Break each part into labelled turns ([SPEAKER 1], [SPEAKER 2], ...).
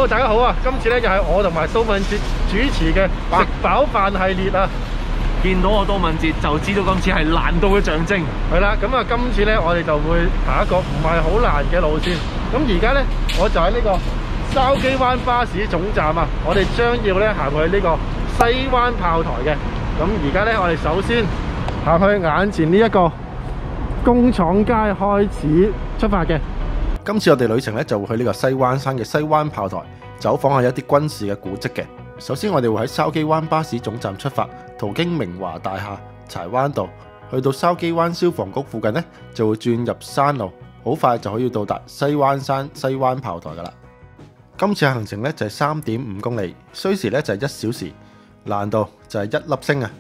[SPEAKER 1] 大家好啊！今次咧就係我同埋蘇敏哲主持嘅食飽飯系列啊！
[SPEAKER 2] 見到我多敏捷就知道今次係難度嘅象徵。
[SPEAKER 1] 係啦，咁啊今次咧我哋就會行一個唔係好難嘅路線。咁而家咧我就喺呢個筲箕灣巴士總站啊，我哋將要咧行去呢個西灣炮台嘅。咁而家咧我哋首先行去眼前呢一個工廠街開始出發嘅。今次我哋旅程咧就會去呢個西灣山嘅西灣炮台，走訪下一啲軍事嘅古蹟嘅。首先我哋會喺筲箕灣巴士總站出發，途經明華大廈、柴灣道，去到筲箕灣消防局附近呢，就會轉入山路，好快就可以到達西灣山西灣炮台噶啦。今次嘅行程呢，就係3.5公里，需時呢就係1小時，難度就係1粒星啊！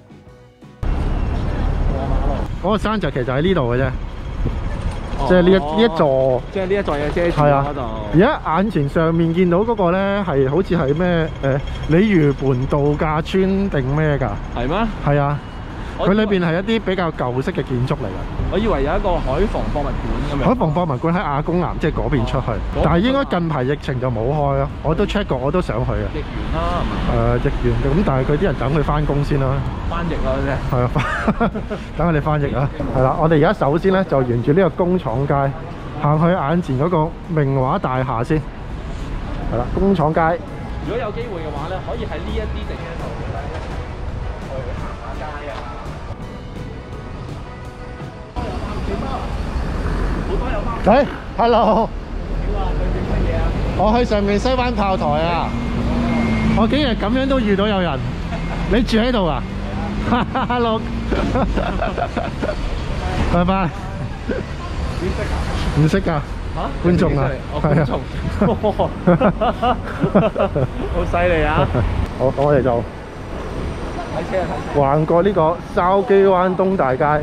[SPEAKER 1] 嗰個山就其實喺呢度嘅啫。即係呢一座，
[SPEAKER 2] 即係呢一座嘢遮住嗰度。
[SPEAKER 1] 而家眼前上面見到嗰個咧，係好似係咩鯉魚盆度假村定咩㗎？
[SPEAKER 2] 係咩？
[SPEAKER 1] 係啊，佢裏邊係一啲比較舊式嘅建築嚟㗎。
[SPEAKER 2] 我以為有一個海防博物館咁樣。海
[SPEAKER 1] 防博物館喺亞公岩，即係嗰邊出去，但係應該近排疫情就冇開咯。我都 check 過，我都想去啊。
[SPEAKER 2] 疫完啦，係嘛？
[SPEAKER 1] 疫完嘅，咁但係佢啲人等佢翻工先啦。
[SPEAKER 2] 翻譯啦啫。係
[SPEAKER 1] 啊，等佢哋翻譯啊。係啦，我哋而家首先咧就沿住呢個工廠街行去眼前嗰個明華大廈先。係啦，工廠街。
[SPEAKER 2] 如果有機會嘅話咧，可以喺呢一啲地方度去行下街啊。
[SPEAKER 1] 喂 ，hello。我去上面西灣炮台啊！我竟然咁樣都遇到有人，你住喺度啊 ？Hello， 拜拜。唔識㗎？嚇？觀眾啊？
[SPEAKER 2] 觀眾。好犀利啊！
[SPEAKER 1] 好，咁我哋就橫過呢個筲箕灣東大街。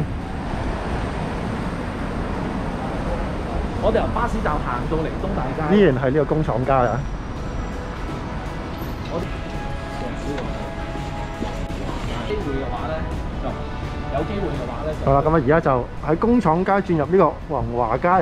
[SPEAKER 2] 我哋由巴士站行到嚟東大街，
[SPEAKER 1] 依然係呢個工廠街啊！
[SPEAKER 2] 機會嘅話咧，就有機會嘅話咧。
[SPEAKER 1] 好啦，咁啊，而家就喺工廠街轉入呢個宏華街。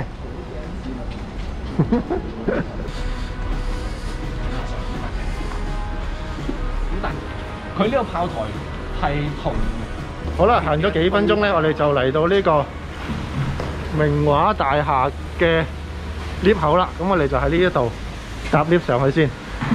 [SPEAKER 2] 咁但佢呢個炮台係同
[SPEAKER 1] 好啦，行咗幾分鐘咧，我哋就嚟到呢個明華大廈嘅 lift 口啦，咁我哋就喺呢一度搭 lift 上去先。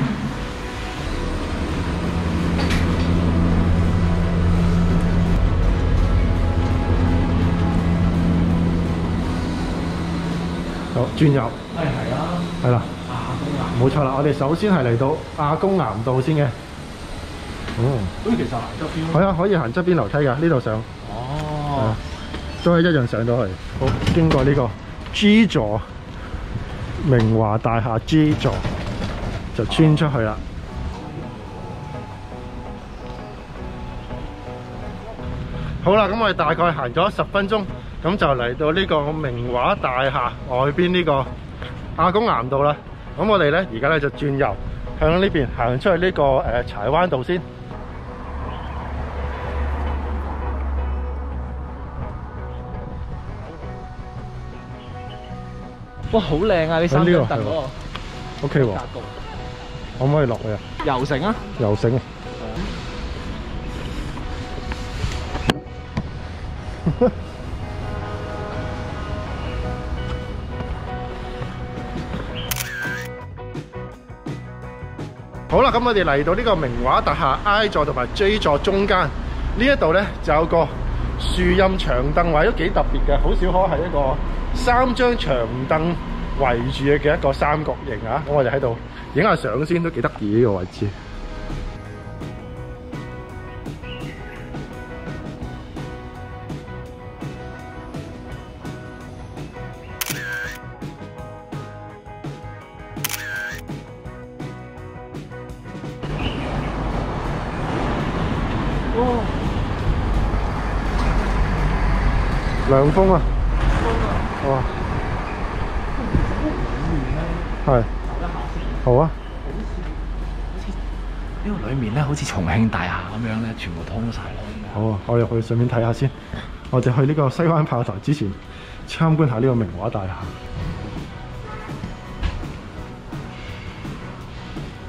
[SPEAKER 1] 好，轉右。係啦。冇錯啦，我哋首先係嚟到亞公岩道先嘅。哦。
[SPEAKER 2] 咁其實行側邊。
[SPEAKER 1] 係啊，可以行側邊樓梯㗎，呢度上。
[SPEAKER 2] 哦。
[SPEAKER 1] 都係一樣上到去。好，經過呢個 G 座明華大廈 G 座，就穿出去啦。好啦，咁我哋大概行咗10分鐘，咁就嚟到呢個明華大廈外邊呢個亞公岩道啦。咁我哋咧而家咧就轉右向呢邊行出去呢個柴灣道先。
[SPEAKER 2] 哇，好靚啊！呢三張凳嗰個
[SPEAKER 1] ，OK 喎。可唔可以落去啊？
[SPEAKER 2] 遊繩啊！
[SPEAKER 1] 遊繩。好啦，咁我哋嚟到呢個明華大廈 I 座同埋 J 座中間呢一度咧，就有個樹蔭長凳位，都幾特別嘅，好少可係一個3張長凳圍住嘅一個三角形啊！咁我哋喺度影下相先，都幾得意呢個位置。涼風啊！哇！係。好啊。
[SPEAKER 2] 呢個裏面咧，好似重慶大廈咁樣咧，全部通晒咯。
[SPEAKER 1] 好啊，我入去順便睇下先。我哋去呢個西灣炮台之前，參觀下呢個明華大廈。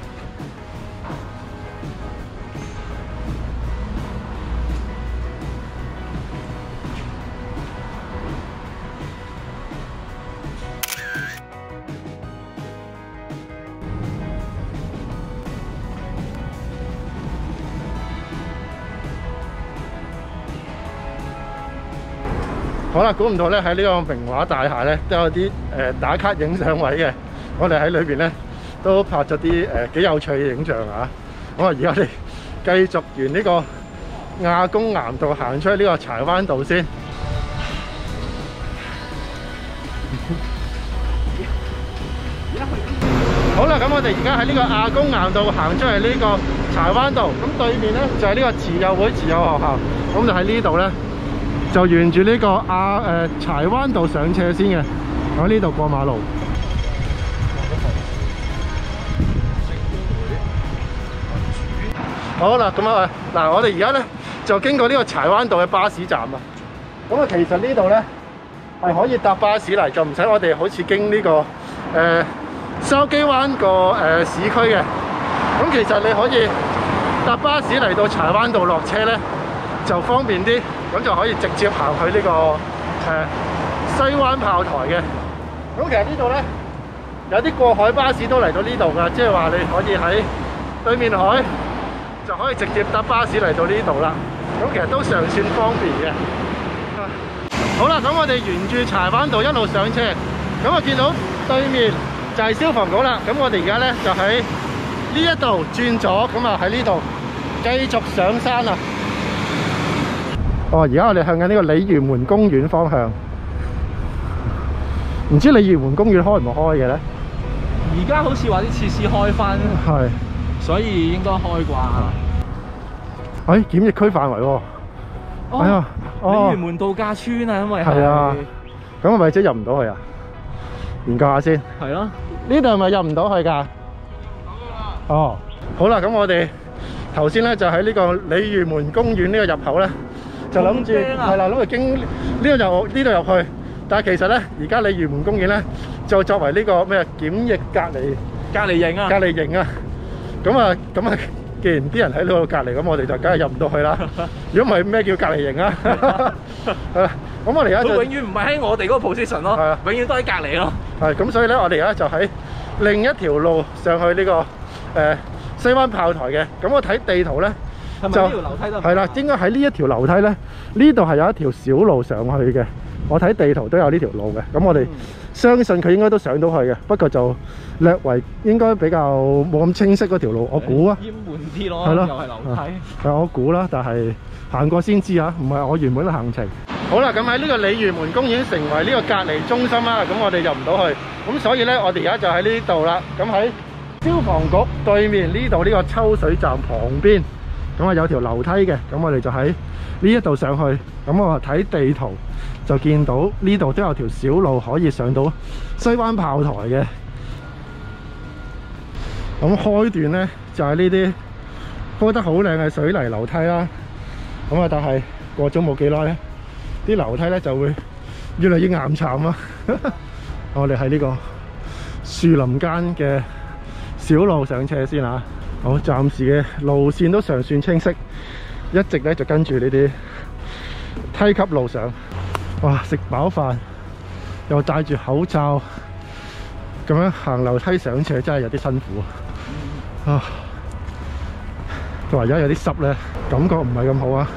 [SPEAKER 1] 好啦，估唔到咧喺呢個名畫大廈咧都有啲打卡影相位嘅，我哋喺裏邊咧都拍咗啲幾有趣嘅影像啊！咁啊，而家我哋繼續沿呢個亞公岩道行出去呢個柴灣道先。好啦，咁我哋而家喺呢個亞公岩道行出嚟呢個柴灣道，咁對面咧就係呢個慈幼會慈幼學校，咁就喺呢度咧就沿住呢個柴灣道上斜先嘅，喺呢度過馬路。好啦，咁啊嗱，我哋而家咧就經過呢個柴灣道嘅巴士站啊，咁啊其實呢度咧係可以搭巴士嚟，就唔使我哋好似經呢個筲箕灣個市區嘅。咁其實你可以搭巴士嚟到柴灣道落車咧，就方便啲，咁就可以直接行去呢個西灣炮台嘅。咁其實呢度咧有啲過海巴士都嚟到呢度㗎，即係話你可以喺對面海就可以直接搭巴士嚟到呢度啦。咁其實都尚算方便嘅。好啦，咁我哋沿住柴灣道一路上車，咁我見到對面就係消防局啦。咁我哋而家咧就喺呢一度轉左，咁啊喺呢度繼續上山啦。哦，而家我哋向緊呢個鯉魚門公園方向，唔知鯉魚門公園開唔開嘅咧？
[SPEAKER 2] 而家好似話啲設施開翻，
[SPEAKER 1] 係，
[SPEAKER 2] 所以應該開啩。
[SPEAKER 1] 檢疫區範圍喎。哎呀，
[SPEAKER 2] 鯉魚門度假村啊，因為
[SPEAKER 1] 係啊，咁係咪即係入唔到去啊？研究下先。係咯。呢度係咪入唔到去㗎？哦，好啦，咁我哋頭先咧就喺呢個鯉魚門公園呢個入口咧，就諗住係啦，諗住經呢度入去，但係其實咧而家鯉魚門公園咧就作為呢個咩檢疫隔離營啊，咁啊，既然啲人喺呢度隔離，咁我哋就梗係入唔到去啦。如果唔係咩叫隔離營啊？咁我哋而家就
[SPEAKER 2] 永遠唔係喺我哋嗰個 position 咯，係啊，永遠都喺隔離咯。
[SPEAKER 1] 係咁，所以咧我哋而家就喺另一條路上去呢個西灣炮台嘅。咁我睇地圖咧，
[SPEAKER 2] 係咪呢條樓梯都
[SPEAKER 1] 係啦，應該喺呢一條樓梯咧，呢度係有一條小路上去嘅。我睇地圖都有呢條路嘅，咁我哋相信佢應該都上到去嘅，不過就略為應該比較冇咁清晰嗰條路，我估啊，
[SPEAKER 2] 淹悶啲咯，
[SPEAKER 1] 係咯，
[SPEAKER 2] 又係樓梯。
[SPEAKER 1] 係我估啦，但係行過先知啊，唔係我原本嘅行程。好啦，咁喺呢個鯉魚門公園成為呢個隔離中心啦，咁我哋入唔到去，咁所以咧我哋而家就喺呢度啦。咁喺消防局對面呢度呢個抽水站旁邊，咁啊有條樓梯嘅，咁我哋就喺呢一度上去。咁我睇地圖就見到呢度都有條小路可以上到西灣炮台嘅。咁開段呢，就係呢啲鋪得好靚嘅水泥樓梯啦。咁啊，但係過咗冇幾耐咧，啲樓梯咧就會越嚟越岩巉啊！我哋喺呢個樹林間嘅小路上車先啊。好，暫時嘅路線都尚算清晰，一直咧就跟住呢啲梯級路上。哇！食飽飯又戴住口罩咁樣行樓梯上斜，真係有啲辛苦啊！同埋而家有啲濕咧，感覺唔係咁好啊！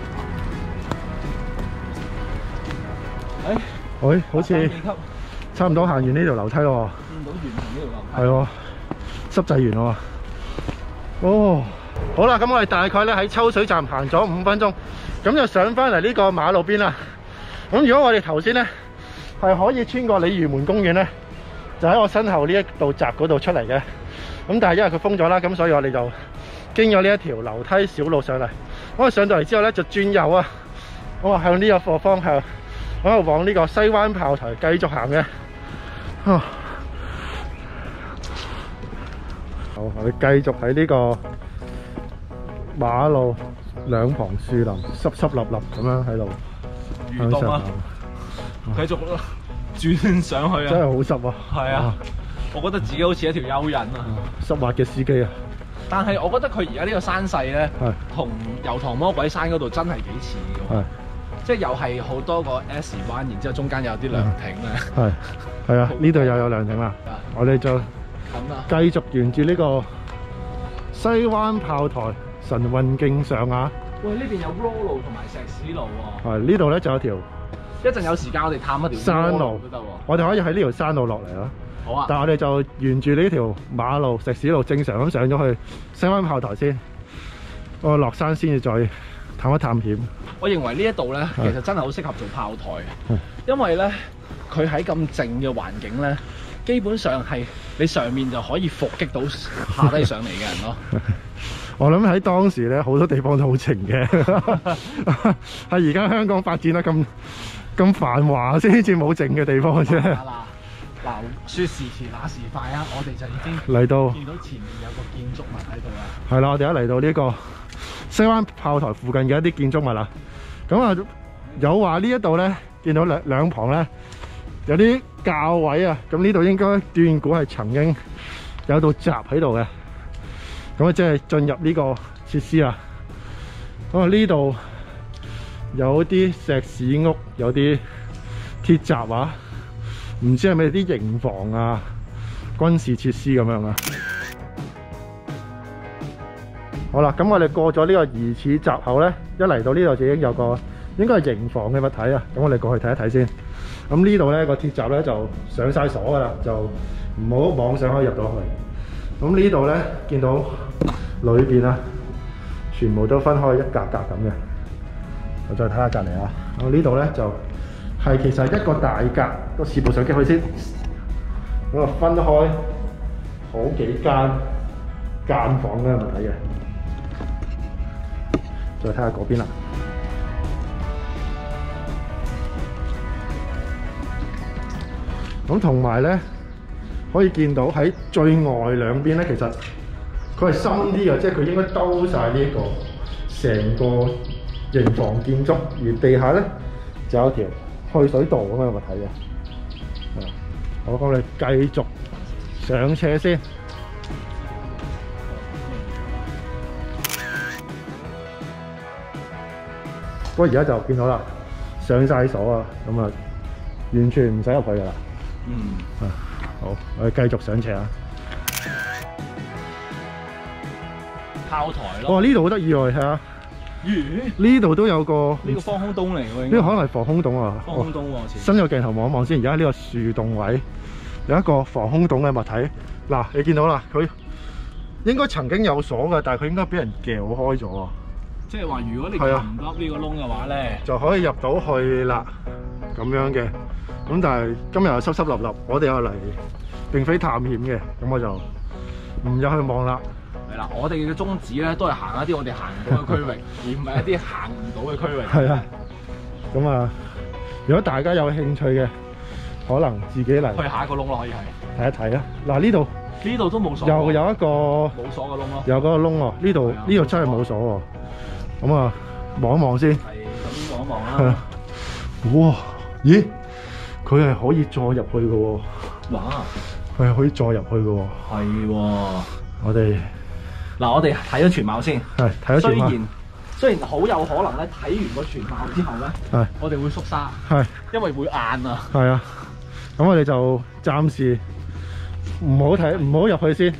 [SPEAKER 1] 喂，好似差唔多行完呢條樓梯咯，
[SPEAKER 2] 見到完成呢條樓梯，
[SPEAKER 1] 係喎，濕滯完咯。哦，好啦，咁我哋大概咧喺抽水站行咗5分鐘，咁就上翻嚟呢個馬路邊啦。咁如果我哋頭先咧係可以穿過鯉魚門公園咧，就喺我身後呢一道閘嗰度出嚟嘅。咁但係因為佢封咗啦，咁所以我哋就經咗呢一條樓梯小路上嚟。我哋上到嚟之後咧就轉右啊，我話向呢個方向，我喺度往呢個西灣炮台繼續行嘅。好，我哋繼續喺呢個馬路兩旁樹林濕濕立立咁樣喺度向上行，
[SPEAKER 2] 繼續轉上去啊！
[SPEAKER 1] 真係好濕啊！
[SPEAKER 2] 係啊，我覺得自己好似一條蚯蚓啊！
[SPEAKER 1] 濕滑嘅司機啊！
[SPEAKER 2] 但係我覺得佢而家呢個山勢咧，同油塘魔鬼山嗰度真係幾似嘅，即係又係好多個 S 彎，然之後中間有啲涼亭咧。係啊，呢度又有涼亭啦。我哋就繼續沿住呢個西灣炮台神運徑上啊！ 喂，呢邊有 roll 路同埋石屎路喎。
[SPEAKER 1] 係呢度咧就有條
[SPEAKER 2] 一陣有時間我哋探一條
[SPEAKER 1] 山路
[SPEAKER 2] 都得喎。
[SPEAKER 1] 我哋可以喺呢條山路落嚟咯。
[SPEAKER 2] 好啊！
[SPEAKER 1] 但係我哋就沿住呢條馬路石屎路正常咁上咗去西灣炮台先，我落山先至再探一探險。
[SPEAKER 2] 我認為呢一度咧，其實真係好適合做炮台嘅，因為咧佢喺咁靜嘅環境咧，基本上係你上面就可以伏擊到下低上嚟嘅人咯。
[SPEAKER 1] 我諗喺當時咧，好多地方都好靜嘅，係而家香港發展得咁繁華先至冇靜嘅地方啫。
[SPEAKER 2] 嗱，說時遲那時快啊！我哋就已經
[SPEAKER 1] 嚟到
[SPEAKER 2] 見到前面有個建築物喺度啦。
[SPEAKER 1] 係啦，我哋一嚟到呢個西灣炮台附近嘅一啲建築物啦。咁啊，有話呢一度咧，見到兩旁咧有啲教位啊。咁呢度應該斷估係曾經有道閘喺度嘅。咁啊，即係進入呢個設施啦。咁啊，呢度有啲石屎屋，有啲鐵閘啊。唔知係咪啲營房啊、軍事設施咁樣啊？好啦，咁我哋過咗呢個疑似閘口咧，一嚟到呢度就已經有個應該係營房嘅物體啊。咁我哋過去睇一睇先。咁呢度咧個鐵閘咧就上晒鎖噶啦，就唔好妄想可以入到去。咁呢度咧見到裏邊啊，全部都分開一格格咁嘅。我再睇下隔離啊。咁呢度咧就係其實一個大格個視部相機去先，咁啊分開好幾間房咧，咪睇嘅。再睇下嗰邊啦。咁同埋咧，可以見到喺最外兩邊咧，其實佢係深啲嘅，即係佢應該兜晒呢一個成個營房建築，而地下咧就有條去水道咁樣咪睇嘅。好，咁我哋繼續上車先。不過而家就見到啦，上晒鎖啊，咁啊完全唔使入去噶啦。好，我哋繼續上車啊。
[SPEAKER 2] 炮台咯。
[SPEAKER 1] 哦，呢度好得意喎，睇下。呢度都有個
[SPEAKER 2] 呢個防空洞嚟喎，
[SPEAKER 1] 呢個可能係防空洞啊！
[SPEAKER 2] 防空洞喎，
[SPEAKER 1] 伸個鏡頭望一望先。而家呢個樹洞位有一個防空洞嘅物體。嗱，你見到啦，佢應該曾經有鎖嘅，但係佢應該俾人撬開咗啊！
[SPEAKER 2] 即係話，如果你撳唔到呢個窿嘅話咧，
[SPEAKER 1] 就可以入到去啦，咁樣嘅。咁但係今日又濕濕立立，我哋又嚟並非探險嘅，咁我就唔入去望啦。
[SPEAKER 2] 係啦，我哋嘅宗旨咧都係行一啲我哋行唔到嘅區域，而唔係一啲行唔到嘅區域。
[SPEAKER 1] 係啊，咁啊，如果大家有興趣嘅，可能自己嚟
[SPEAKER 2] 去下一個窿咯，可以係睇
[SPEAKER 1] 一睇啊。嗱，呢度
[SPEAKER 2] 都冇鎖，
[SPEAKER 1] 又有一個
[SPEAKER 2] 冇鎖嘅窿咯，
[SPEAKER 1] 有嗰個窿喎。呢度真係冇鎖喎。咁啊，望一望先。係咁望一望啦。哇！咦？佢係可以再入去嘅喎。哇！佢係可以再入去嘅喎。係喎。我哋睇咗全貌先。係睇咗全貌。雖然好有可能咧，睇完個全貌之後咧，我哋會縮沙。係。因為會硬啊。係啊。咁我哋就暫時唔好睇，唔好入去先。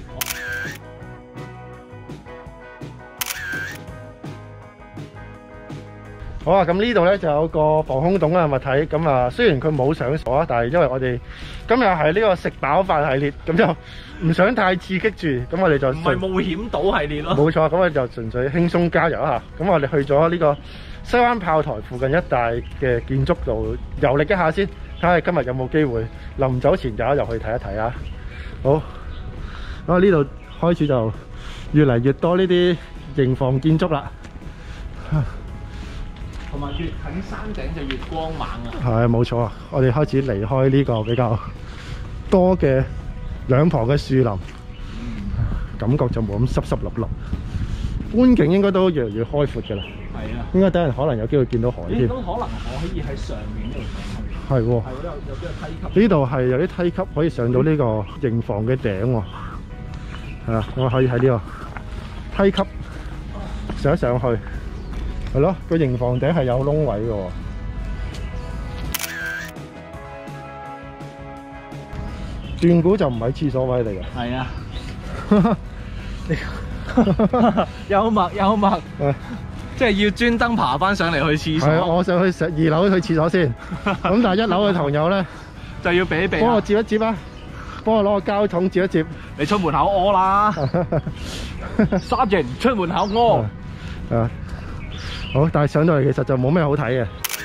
[SPEAKER 1] 好啊，咁呢度咧就有個防空洞嘅物體，咁啊雖然佢冇上鎖啊，但係因為我哋今日係呢個食飽飯系列，咁就唔想太刺激住，咁我哋就唔係冒險島系列咯。冇錯，咁我哋就純粹輕鬆加油一下。咁我哋去咗呢個西灣炮台附近一帶嘅建築度遊歷一下先，睇下今日有冇機會臨走前就入去睇一睇啊。好，咁呢度開始就越嚟越多呢啲營房建築啦。同埋越近山頂就越光猛啊！係冇錯啊！我哋開始離開呢個比較多嘅兩旁嘅樹林，感覺就冇咁濕濕立立。觀景應該都越嚟越開闊㗎啦。係啊！應該等人可能有機會見到海添。都可能可以喺上面度上去。係喎。係嗰度有啲梯級。呢度係有啲梯級可以上到呢個營房嘅頂喎。係啊，我可以喺呢個梯級上一上去。係咯，個營房頂係有窿位嘅喎。斷估就唔係廁所位嚟嘅。係啊。幽默幽默。
[SPEAKER 2] 即係要專登爬翻上嚟去廁所。
[SPEAKER 1] 係啊，我上去2樓去廁所先。咁但係1樓嘅朋友咧
[SPEAKER 2] 就要避一避。
[SPEAKER 1] 幫我接一接啊！幫我攞個膠桶接一接。
[SPEAKER 2] 你出門口屙啦，Sergeant 出門口屙。
[SPEAKER 1] 啊，好，但係上到嚟其實就冇咩好睇嘅。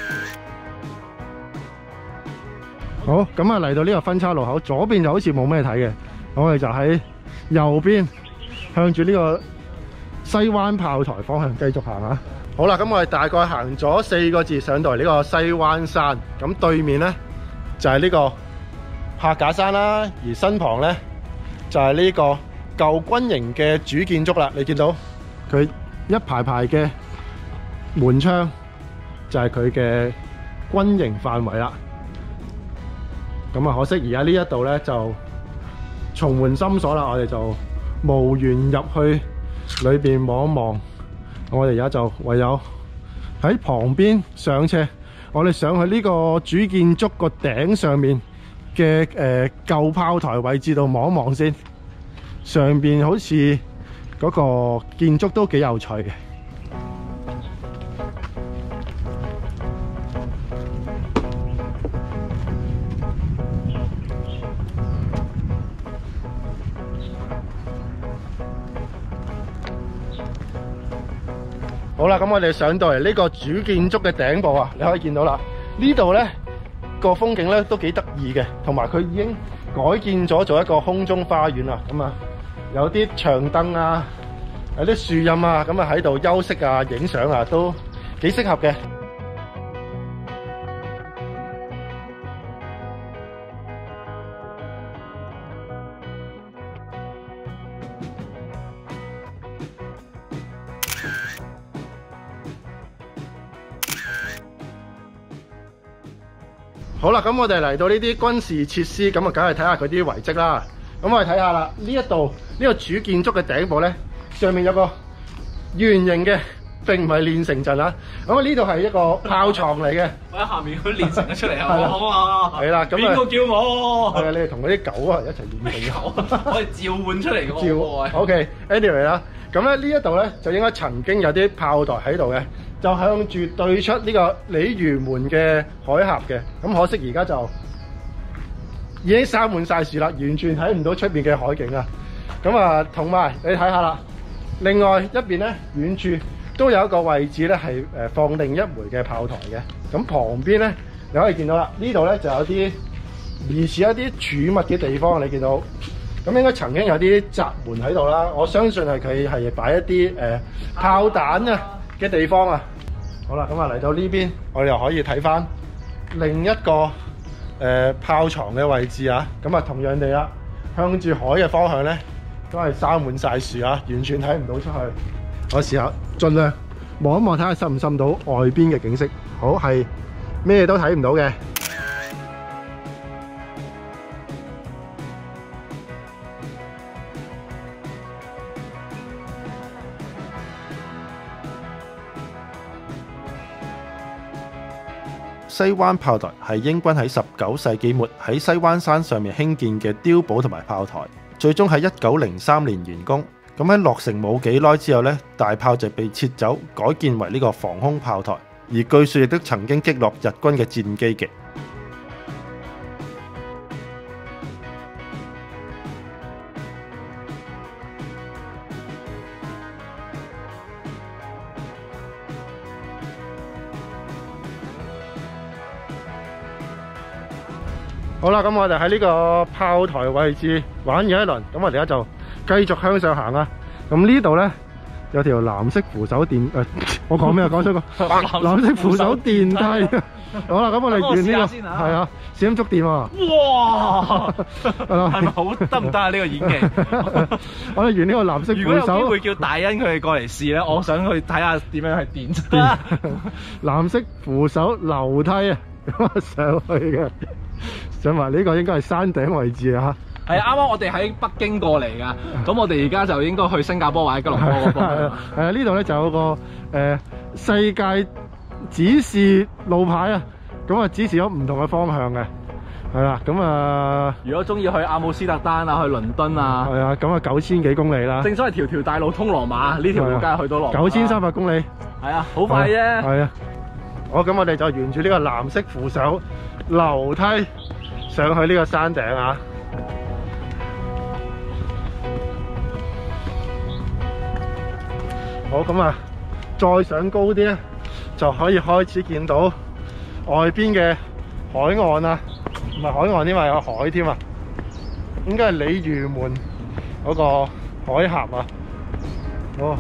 [SPEAKER 1] 好，咁啊嚟到呢個分岔路口，左邊就好似冇咩睇嘅，我哋就喺右邊向住呢個西灣炮台方向繼續行啊！好啦，咁我哋大概行咗4個字上到嚟呢個西灣山，咁對面呢，就係呢個柏架山啦，而身旁呢，就係呢個舊軍營嘅主建築啦。你見到佢一排排嘅門窗，就係佢嘅軍營範圍啦。咁啊，可惜而家呢一度呢，就重門深鎖啦，我哋就無緣入去裏邊望一望。我哋而家就唯有喺旁邊上車，我哋上去呢個主建築個頂上面嘅舊炮台位置度望一望先。上邊好似嗰個建築都幾有趣嘅。好啦，咁我哋上到嚟呢個主建築嘅頂部啊，你可以見到啦。呢度呢個風景呢都幾得意嘅，同埋佢已經改建咗做一個空中花園啦。咁啊，有啲長凳啊，有啲樹蔭啊，咁啊喺度休息啊、影相啊，都幾適合嘅。好啦，咁我哋嚟到呢啲軍事設施，咁啊，梗係睇下佢啲遺跡啦。咁我哋睇下啦，呢一度呢個主建築嘅頂部咧，上面有個圓形嘅，並唔係練成陣啊。咁啊，呢度係一個炮床嚟嘅。
[SPEAKER 2] 我喺下面佢練成咗出嚟啊！好啊，
[SPEAKER 1] 係啦，咁
[SPEAKER 2] 邊個叫我？
[SPEAKER 1] 係啊，你哋同嗰啲狗啊一齊練成
[SPEAKER 2] 狗，我係召喚出嚟嘅。
[SPEAKER 1] 召 OK，anyway 啦，咁咧呢一度咧就應該曾經有啲炮台喺度嘅。就向住對出呢個鯉魚門嘅海峽嘅，咁可惜而家就已經生滿晒樹啦，完全睇唔到出面嘅海景啊！咁啊，同埋你睇下啦，另外一邊咧遠處都有一個位置咧係放另一枚嘅炮台嘅，咁旁邊咧你可以見到啦，呢度咧就有啲疑似一啲儲物嘅地方，你見到，咁應該曾經有啲閘門喺度啦，我相信係佢係擺一啲炮彈啊嘅地方啊。好啦，咁啊嚟到呢邊，我哋又可以睇翻另一個炮床嘅位置啊。咁啊，同樣地啦，向住海嘅方向咧，都係生滿晒樹啊，完全睇唔到出去。我試下盡量望一望，睇下滲唔滲到外邊嘅景色。好，係咩都睇唔到嘅。西灣炮台係英軍喺19世紀末喺西灣山上面興建嘅碉堡同埋炮台，最終喺1903年完工。咁喺落成冇幾耐之後呢，大炮就被撤走，改建為呢個防空炮台，而據說亦都曾經擊落日軍嘅戰機嘅。好啦，咁我哋喺呢個炮台位置玩完一輪，咁我哋而家就繼續向上行啊！咁呢度呢，有條藍色扶手電我講咩啊？講出個藍色扶手電梯。好啦，咁我哋沿呢個係啊，閃觸電喎。哇！係咪好得唔得啊？呢個演技。我哋沿呢個藍色扶手。如果有機會叫大恩佢哋過嚟試咧，我想去睇下點樣去電。藍色扶手樓梯啊，咁啊上去嘅。想話呢個應該係山頂位置啊！係啱啱我哋喺北京過嚟噶，咁我哋而家就應該去新加坡或者吉隆坡嗰邊。係啊，呢度咧就有個世界指示路牌啊，咁啊指示咗唔同嘅方向嘅，係啦，咁啊，如果中意去阿姆斯特丹啊，去倫敦啊，係啊，咁啊9000幾公里啦。正所謂條條大路通羅馬，呢條路梗係去到羅馬。9300公里。
[SPEAKER 2] 係啊，好快啫。
[SPEAKER 1] 係啊。好，咁我哋就沿住呢個藍色扶手樓梯上去呢個山頂啊。好，咁啊，再上高啲咧，就可以開始見到外邊嘅海岸啊，唔係海岸添啊，有海添啊，應該係鯉魚門嗰個海峽啊。好。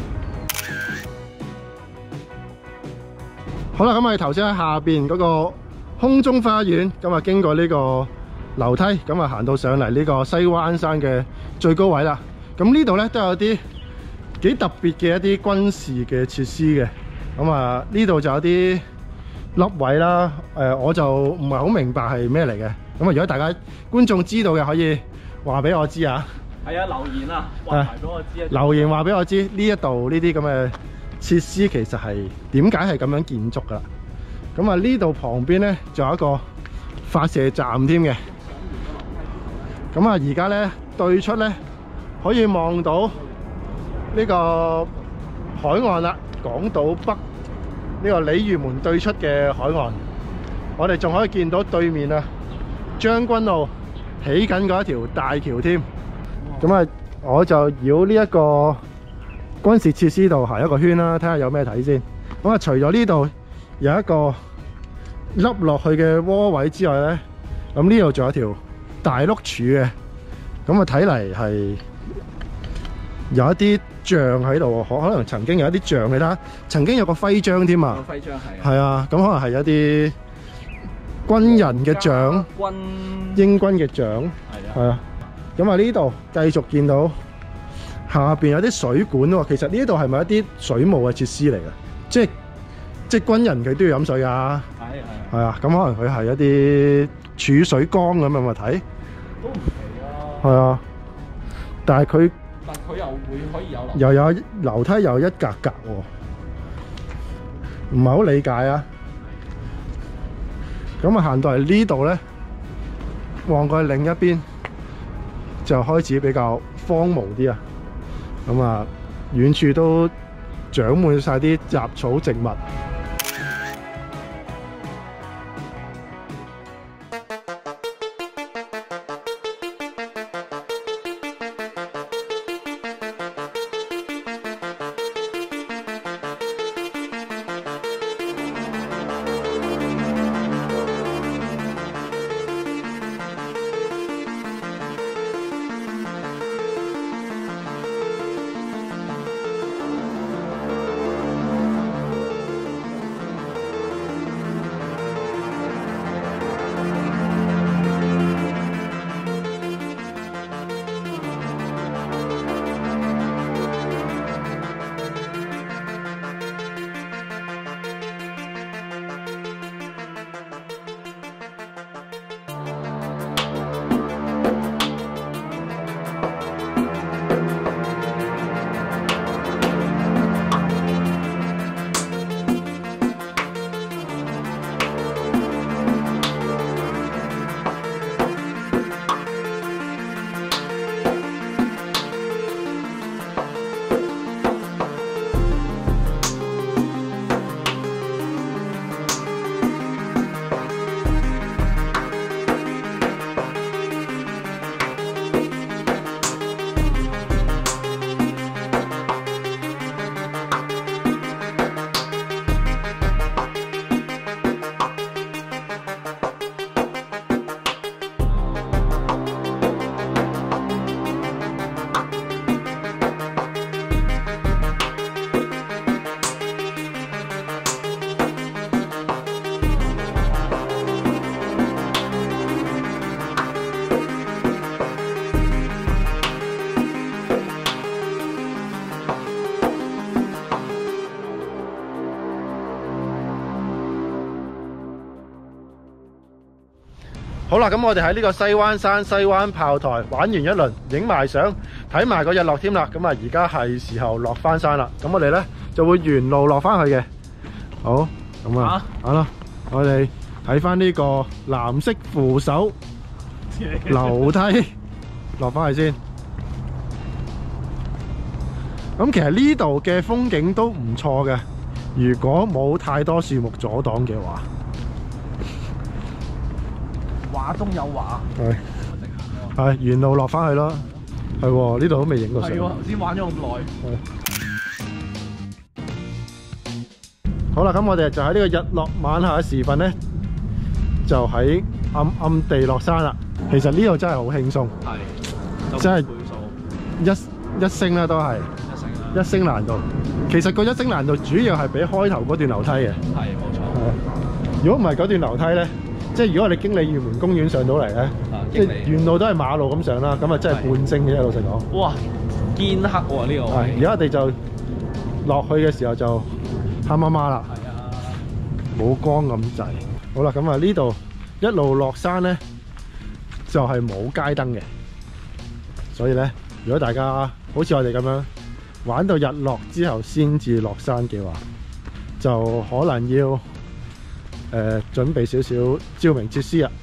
[SPEAKER 1] 好啦，咁我哋頭先喺下邊嗰個空中花園，咁啊經過呢個樓梯，咁啊行到上嚟呢個西灣山嘅最高位啦。咁呢度咧都有啲幾特別嘅一啲軍事嘅設施嘅。咁啊呢度就有啲凹位啦。我就唔係好明白係咩嚟嘅。咁啊如果大家觀眾知道嘅，可以話俾我知啊。
[SPEAKER 2] 係啊，留言啊，話埋俾我知啊。
[SPEAKER 1] 留言話俾我知呢一度呢啲咁嘅設施其實係點解係咁樣建築㗎啦。咁啊呢度旁邊咧仲有一個發射站添嘅。咁啊而家咧對出咧可以望到呢個海岸啦，港島北呢個鯉魚門對出嘅海岸。我哋仲可以見到對面啊將軍澳起緊嗰一條大橋添。咁啊我就繞呢一個軍事設施度行一個圈啦，睇下有咩睇先。咁啊，除咗呢度有一個凹落去嘅窩位之外咧，咁呢度仲有條大碌柱嘅。咁啊，睇嚟係有一啲像喺度，可能曾經有一啲像，你睇下，曾經有個徽章添啊。
[SPEAKER 2] 徽章
[SPEAKER 1] 係啊，咁可能係一啲軍人嘅像，英軍嘅像，係啊。咁啊，呢度繼續見到。下邊有啲水管喎，其實呢度係咪一啲水務嘅設施嚟嘅？即係軍人佢都要飲水㗎。係啊，咁可能佢係一啲儲水缸咁嘅物體。
[SPEAKER 2] 都唔奇啊。
[SPEAKER 1] 係啊，但係佢
[SPEAKER 2] 又會可以有樓。
[SPEAKER 1] 又有樓梯又一格格喎，唔係好理解啊。咁啊行到嚟呢度咧，望過去另一邊就開始比較荒蕪啲啊。咁啊，遠處都長滿晒啲雜草植物。好啦，咁我哋喺呢個西灣山西灣炮台玩完一輪，影埋相，睇埋個日落添啦。咁啊，而家係時候落翻山啦。咁我哋咧就會沿路落翻去嘅。好，咁啊，好啦，我哋睇翻呢個藍色扶手樓梯落翻去先。咁其實呢度嘅風景都唔錯嘅， 如果冇太多樹木阻擋嘅話，
[SPEAKER 2] 話中有話。
[SPEAKER 1] 係沿路落翻去咯。係喎，呢度都未影過相。
[SPEAKER 2] 係喎，頭先玩咗咁耐。
[SPEAKER 1] 好啦，咁我哋就喺呢個日落晚霞嘅時分咧，就喺暗地落山啦。其實呢度真係好輕鬆，真係一升啦，都係一升難度。其實個一升難度主要係比開頭嗰段樓梯嘅。
[SPEAKER 2] 係冇錯。
[SPEAKER 1] 如果唔係嗰段樓梯咧，即係如果我哋經理漁門公園上到嚟咧，即係沿路都係馬路咁上啦，咁啊真係半升嘅，老實講。哇，
[SPEAKER 2] 堅黑喎呢個。
[SPEAKER 1] 而家我哋就落去嘅時候就黑麻麻啦，冇光咁滯。好啦，咁啊呢度一路落山咧，就係冇街燈嘅，所以咧，如果大家好似我哋咁樣玩到日落之後先至落山嘅話，就可能要準備少少照明設施啊。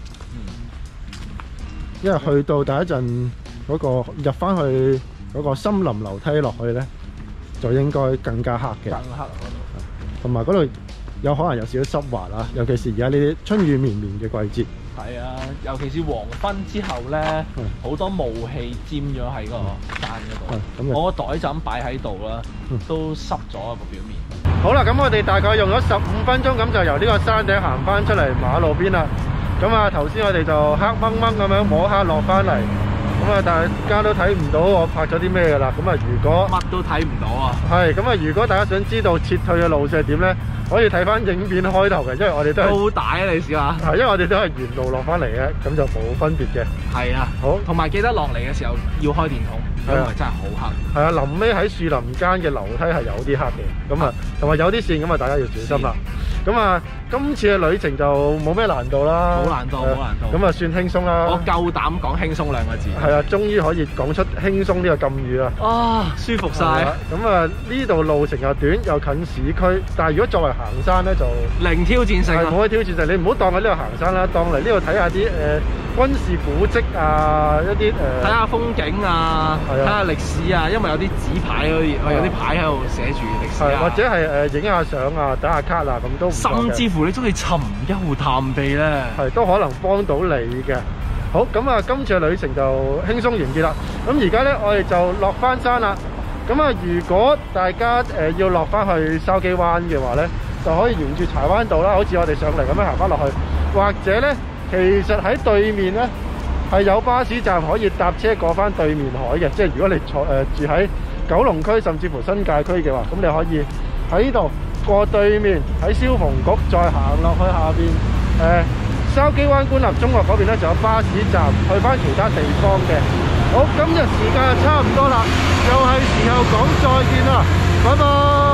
[SPEAKER 1] 因為去到第一陣嗰個入翻去嗰個森林樓梯落去咧，就應該更加黑嘅。更黑嗰度，同埋嗰度有可能有少少濕滑啊，尤其是而家呢啲春雨綿綿嘅季節。係啊，尤其是黃昏之後咧，好多霧氣沾咗喺個山嗰度。我個袋就咁擺喺度啦，都濕咗個表面。好啦，咁我哋大概用咗15分鐘，咁就由呢個山頂行翻出嚟馬路邊啦。咁啊，頭先我哋就黑掹掹咁樣摸黑落翻嚟，咁啊，大家都睇唔到我拍咗啲咩噶啦。咁啊，如果乜都睇唔到啊，係咁啊，如果大家想知道撤退嘅路線係點咧，可以睇翻影片開頭嘅，因為我哋都係好大啊！你試下，係因為我哋都係沿路落翻嚟嘅，咁就冇分別嘅。係啊，好，同埋記得落嚟嘅時候要開電筒，因為真係好黑。係啊，臨尾喺樹林間嘅樓梯係有啲黑嘅，咁啊，同埋有啲線，咁啊，大家要小心啦。咁啊，今次嘅旅程就冇咩難度啦，冇難度，冇難度。咁啊，算輕鬆啦。我夠膽講輕鬆2個字。係啊，終於可以講出輕鬆呢個禁語啦。啊，舒服晒。咁啊，呢度路程又短又近市區，但係如果作為行山咧就零挑戰性，係冇乜挑戰性。你唔好當喺呢度行山啦，當嚟呢度睇下啲軍事古蹟啊，一啲睇下風景啊，睇下歷史啊，因為有啲紙牌有啲牌喺度寫住歷史啊，或者係影下相啊，打下卡啊，咁都唔錯嘅。甚至乎你中意尋幽探秘咧，係都可能幫到你嘅。好，咁啊，今次嘅旅程就輕鬆完結啦。咁而家咧，我哋就落翻山啦。咁啊，如果大家要落翻去筲箕灣嘅話咧，就可以沿住柴灣道啦，好似我哋上嚟咁樣行翻落去，或者咧，其實喺對面咧係有巴士站可以搭車過翻對面海嘅。即係如果你住喺九龍區甚至乎新界區嘅話，咁你可以喺呢度過對面，喺消防局再行落去下邊筲箕灣官立中學嗰邊咧就有巴士站去翻其他地方嘅。好，今日時間就差唔多啦，又係時候講再見啦，拜拜。